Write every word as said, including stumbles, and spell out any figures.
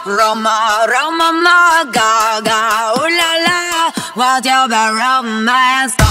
Roma, Roma, ma, ga, ga, ooh la la. What's your romance?